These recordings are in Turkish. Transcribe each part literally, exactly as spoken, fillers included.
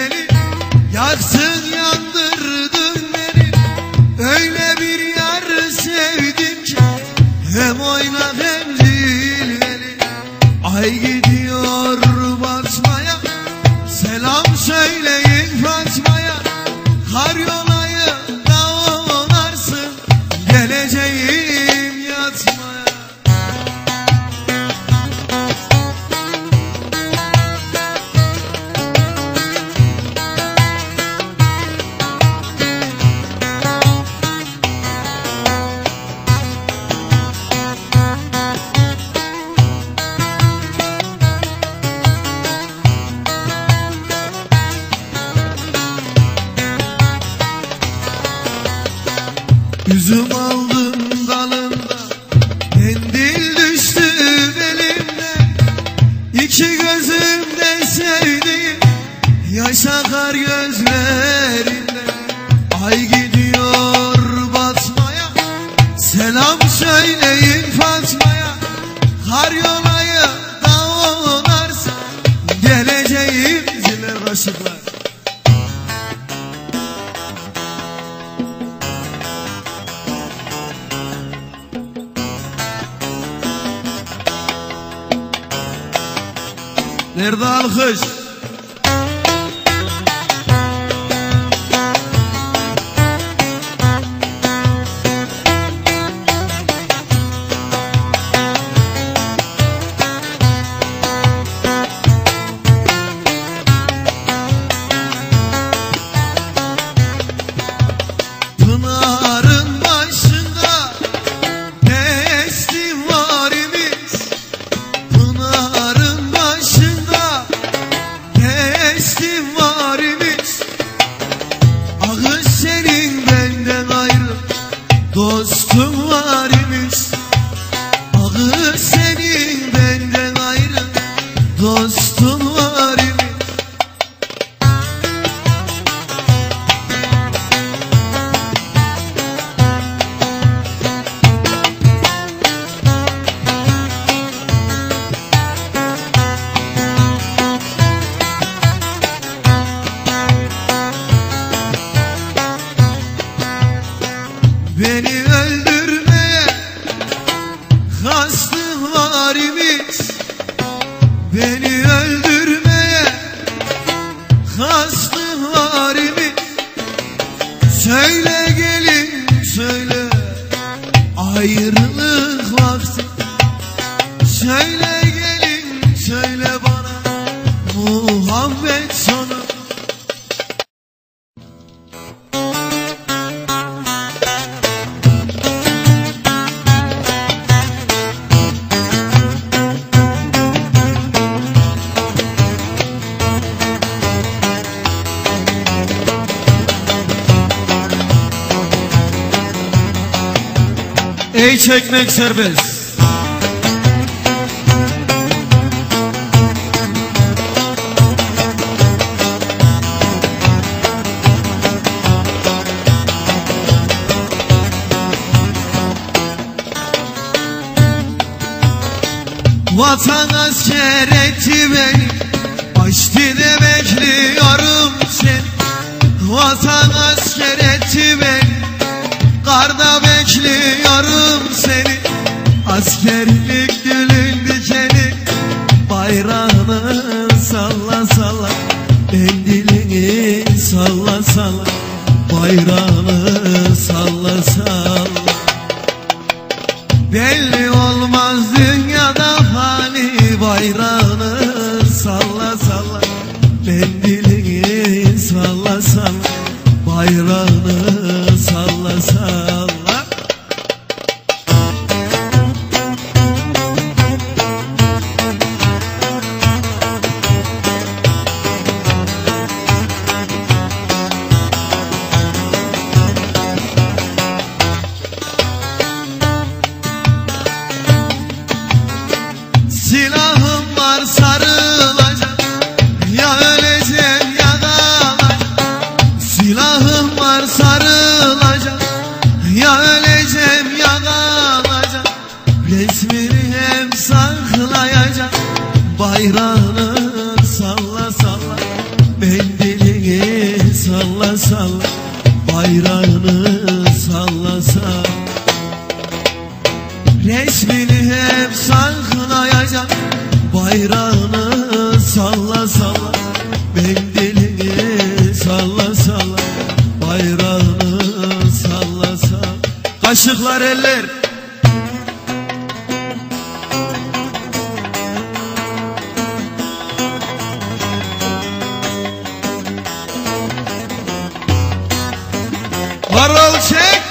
beni, yaktın yandırdın beni. Öyle bir yar sevdim ki hem oynak hem zilveli. Ay gidiyor basmaya, selam söyleyin Fatma'ya. Kar yolayı da onarsın, geleceğim yatmaya. Üzüm aldım dalında, mendil düştü belimden. İki gözümde sevdiğim yaş akar gözlerimden. Ay gidiyor batmaya, selam söyleyin Fatma'ya. Kar yolayı da onarsa, geleceğim ziller aşıklar. Nerede alkış? Pınarın başında ne estim var imiz. Pınarın başında estim var imiz. Ağız senin benden ayrı, dostum var imiz. Ağız senin benden ayrı, dostum var imiz. Beni öldürmeye kastın var imiz. Beni öldürmeye kastın var imiz. Söyle gelin söyle, ayrılık vakti. Söyle gelin söyle bana, muhabbet sonu. Ey çekmek serbest. Vatan asker etti beni, Aşti'de bekliyorum seni. Vatan asker etti beni, karda bekliyorum seni. Askerlik gülün dikeni, bayrağını salla salla. Mendilini salla salla, bayrağını salla salla. Belli olmaz dünyada hali, bayrağını salla salla. Mendilini salla salla, bayrağını salla salla. Salla salla bayrağını salla salla. Resmini hep saklayacak, bayrağını salla salla. Mendilini salla salla, bayrağını salla salla. Kaşıklar eller. Varol çek.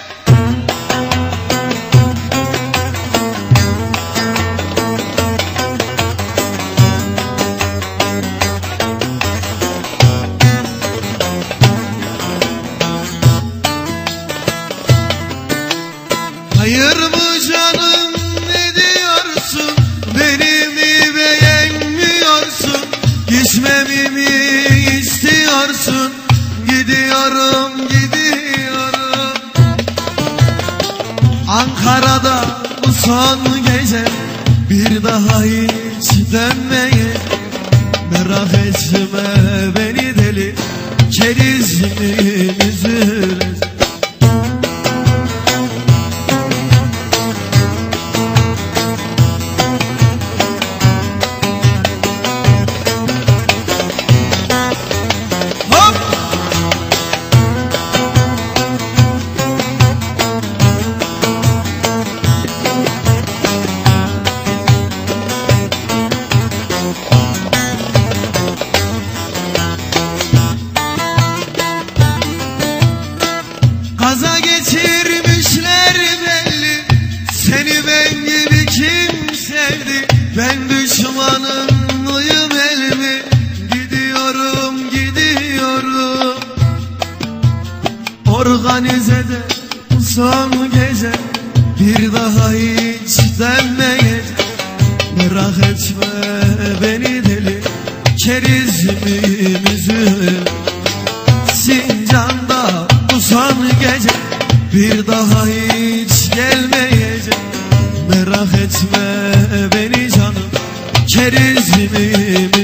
Hayır mı canım, ne diyorsun? Beni mi beğenmiyorsun? Gitmemi mi istiyorsun? Gidiyorum, gidiyorum. Ankara'da bu son gece, bir daha hiç dönmeye. Merak etme beni deli, kerizim üzülecek. Kaza geçirmişler belli, seni ben gibi kim sevdi? Ben düşmanın mıyım el mi? Gidiyorum, gidiyorum. Organizede bu son gece, bir daha hiç dönmeyecek. Merak etme beni deli, kerizim üzül. Sincan'da bu son gece, bir daha hiç gelmeyecek. Merak etme beni canım, kerizim